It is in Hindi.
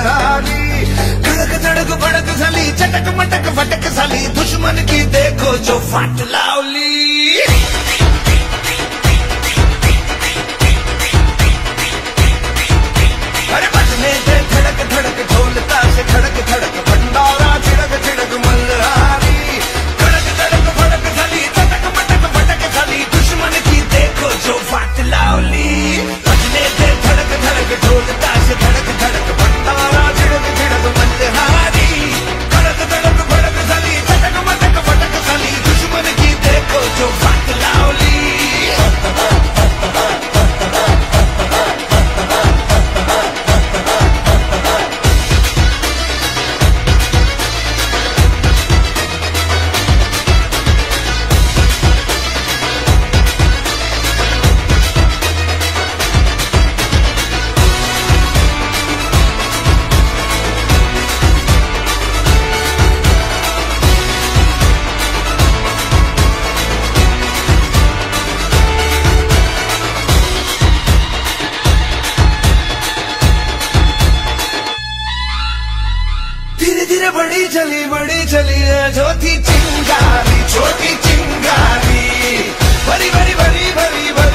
मल्हारी। धड़क धड़क भड़क साली, चटक मटक फटक साली, दुश्मन की देखो जो फाट लावली। अरे बजने दे धड़क धड़क ढोलता से, धड़क धड़क भंडारा, छिड़क छिड़क मल्हारी। धड़क धड़क भड़क साली, चटक मटक फटक साली, दुश्मन की देखो जो फाट लावली। बजने दे धड़क धड़क ढोलता से, धड़क धड़क भंडारा, छिड़क छिड़क मल्हारी। धड़क धड़क भड़क साली, चटक मटक फटक साली, दुश्मन की देखो जो फाट लावली। बड़ी चली है छोटी चिंगारी, छोटी चिंगारी, बड़ी बड़ी बड़ी बड़ी बड़ी